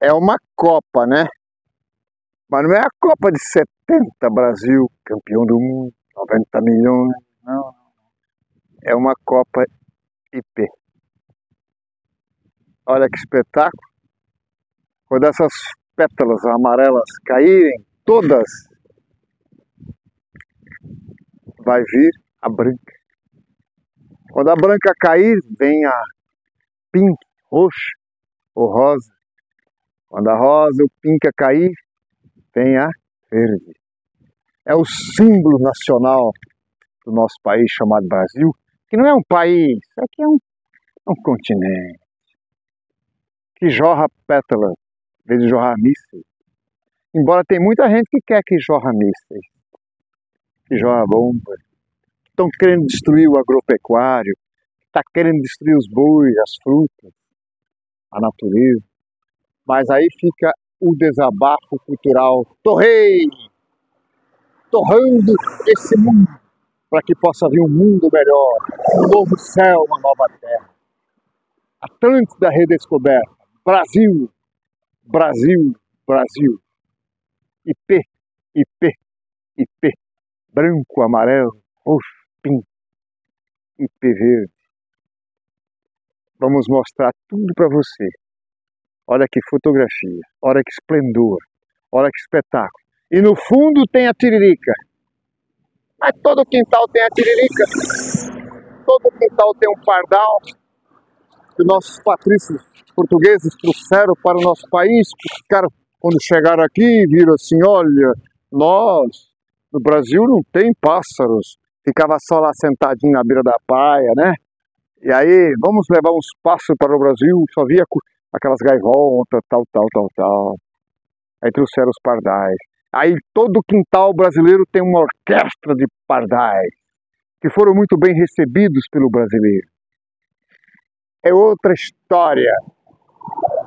é uma Copa, né? Mas não é a Copa de 70, Brasil, campeão do mundo, 90 milhões, não. É uma Copa IP. Olha que espetáculo. Quando essas pétalas amarelas caírem, todas, vai vir a branca. Quando a branca cair, vem a pink, roxa ou rosa. Quando a rosa ou pinca cair, vem a verde. É o símbolo nacional do nosso país chamado Brasil, que não é um país, aqui é um continente, que jorra pétalas, em vez de jorrar mísseis. Embora tem muita gente que quer que jorra mísseis, que jorra bombas, estão querendo destruir o agropecuário, está querendo destruir os bois, as frutas, a natureza. Mas aí fica o desabafo cultural. Torrei! Torrando esse mundo, para que possa vir um mundo melhor, um novo céu, uma nova terra. Atlântida redescoberta. Brasil, Brasil, Brasil. IP, IP, IP. Branco, amarelo, roxo, pinto. IP verde. Vamos mostrar tudo para você. Olha que fotografia, olha que esplendor, olha que espetáculo. E no fundo tem a tiririca. Mas todo quintal tem a tiririca. Todo quintal tem um pardal que nossos patrícios portugueses trouxeram para o nosso país. Os caras, quando chegaram aqui, viram assim, olha, nós, no Brasil não tem pássaros. Ficava só lá sentadinho na beira da praia, né? E aí, vamos levar uns pássaros para o Brasil, só via aquelas gaivotas, tal. Aí trouxeram os pardais. Aí todo quintal brasileiro tem uma orquestra de pardais, que foram muito bem recebidos pelo brasileiro. É outra história.